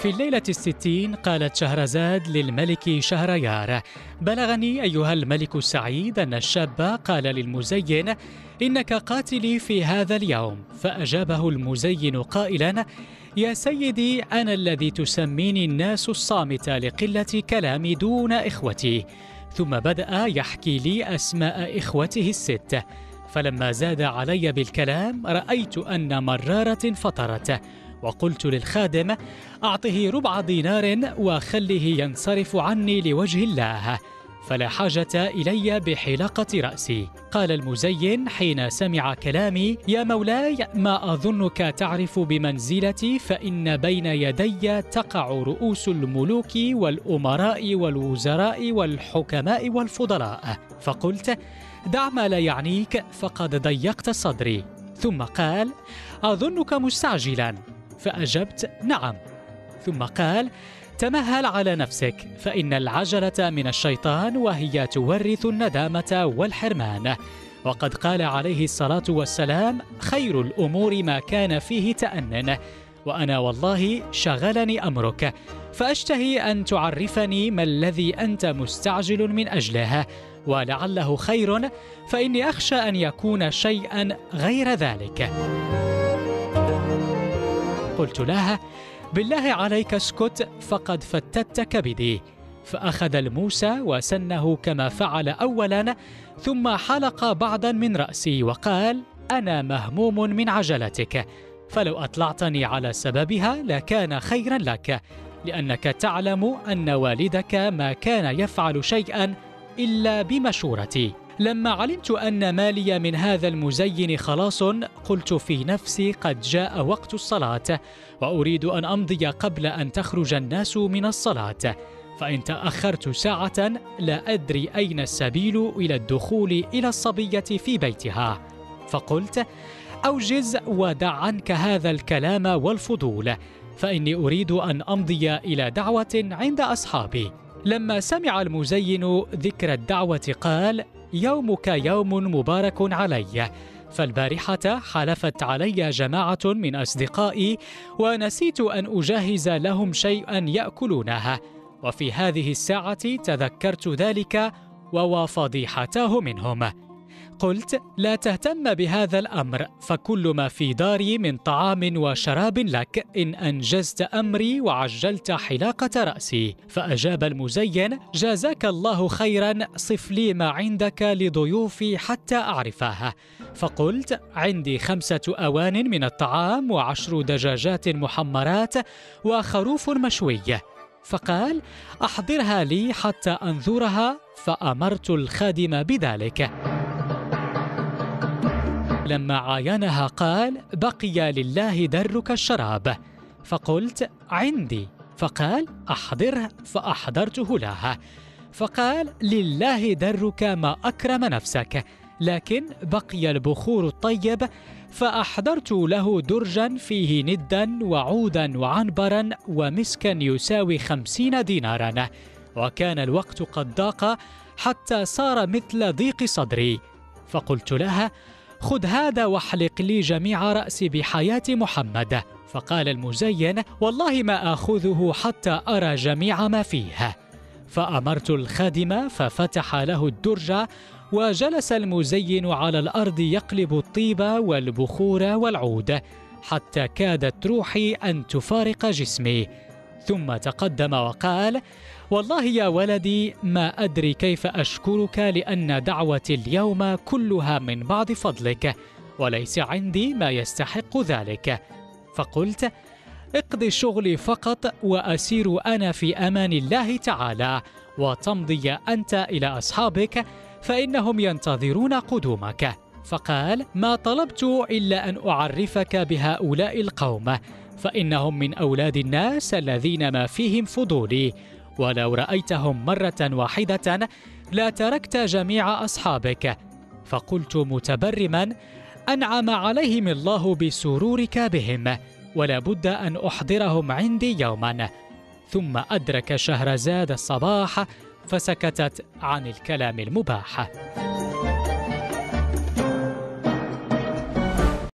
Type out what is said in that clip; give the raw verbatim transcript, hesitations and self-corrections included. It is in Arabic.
في الليلة الستين قالت شهرزاد للملك شهريار: بلغني أيها الملك السعيد أن الشاب قال للمزين: إنك قاتلي في هذا اليوم. فأجابه المزين قائلا: يا سيدي، أنا الذي تسميني الناس الصامت لقلة كلامي دون إخوتي. ثم بدأ يحكي لي أسماء إخوته الست، فلما زاد علي بالكلام رأيت أن مرارة فطرت، وقلت للخادم: أعطه ربع دينار وخله ينصرف عني لوجه الله، فلا حاجة إلي بحلاقة رأسي. قال المزين حين سمع كلامي: يا مولاي، ما أظنك تعرف بمنزلتي، فإن بين يدي تقع رؤوس الملوك والأمراء والوزراء والحكماء والفضلاء. فقلت: دع ما لا يعنيك، فقد ضيقت صدري. ثم قال: أظنك مستعجلا. فأجبت: نعم. ثم قال: تمهل على نفسك، فإن العجلة من الشيطان، وهي تورث الندامة والحرمان. وقد قال عليه الصلاة والسلام: خير الأمور ما كان فيه تأنن. وأنا والله شغلني أمرك، فأشتهي أن تعرفني ما الذي أنت مستعجل من أجله، ولعله خير، فإني أخشى أن يكون شيئا غير ذلك. قلت لها: بالله عليك اسكت، فقد فتت كبدي. فأخذ الموسى وسنه كما فعل أولا، ثم حلق بعضا من رأسي وقال: أنا مهموم من عجلتك، فلو أطلعتني على سببها لكان خيرا لك، لأنك تعلم أن والدك ما كان يفعل شيئا إلا بمشورتي. لما علمت أن مالي من هذا المزين خلاص، قلت في نفسي: قد جاء وقت الصلاة، وأريد أن أمضي قبل أن تخرج الناس من الصلاة، فإن تأخرت ساعة لا أدري أين السبيل إلى الدخول إلى الصبية في بيتها. فقلت: أوجز ودع عنك هذا الكلام والفضول، فإني أريد أن أمضي إلى دعوة عند أصحابي. لما سمع المزين ذكر الدعوة قال: يومك يوم مبارك علي، فالبارحة حلفت علي جماعة من أصدقائي، ونسيت أن أجهز لهم شيئا يأكلونها، وفي هذه الساعة تذكرت ذلك ووافضيحتاه منهم. قلت: لا تهتم بهذا الأمر، فكل ما في داري من طعام وشراب لك، إن أنجزت أمري وعجلت حلاقة رأسي. فأجاب المزين: جازاك الله خيرا، صف لي ما عندك لضيوفي حتى أعرفها. فقلت: عندي خمسة أوان من الطعام، وعشر دجاجات محمرات، وخروف مشوي. فقال: أحضرها لي حتى أنظرها. فأمرت الخادم بذلك. لما عاينها قال: بقي لله درك الشراب. فقلت: عندي. فقال: أحضره. فأحضرته لها. فقال: لله درك ما أكرم نفسك، لكن بقي البخور الطيب. فأحضرت له درجا فيه ندا وعودا وعنبرا ومسكا يساوي خمسين دينارا، وكان الوقت قد ضاق حتى صار مثل ضيق صدري. فقلت لها: خذ هذا واحلق لي جميع رأسي بحياة محمد. فقال المزين: والله ما آخذه حتى أرى جميع ما فيه. فأمرت الخادم ففتح له الدرج، وجلس المزين على الأرض يقلب الطيب والبخور والعود، حتى كادت روحي أن تفارق جسمي. ثم تقدم وقال: والله يا ولدي ما أدري كيف أشكرك، لأن دعوتي اليوم كلها من بعض فضلك، وليس عندي ما يستحق ذلك. فقلت: اقضي شغلي فقط، وأسير أنا في أمان الله تعالى، وتمضي أنت إلى أصحابك، فإنهم ينتظرون قدومك. فقال: ما طلبت إلا أن أعرفك بهؤلاء القوم، فإنهم من أولاد الناس الذين ما فيهم فضولي، ولو رأيتهم مرة واحدة لا تركت جميع أصحابك. فقلت متبرما: أنعم عليهم الله بسرورك بهم، ولا بد أن أحضرهم عندي يوما. ثم أدرك شهرزاد الصباح، فسكتت عن الكلام المباح.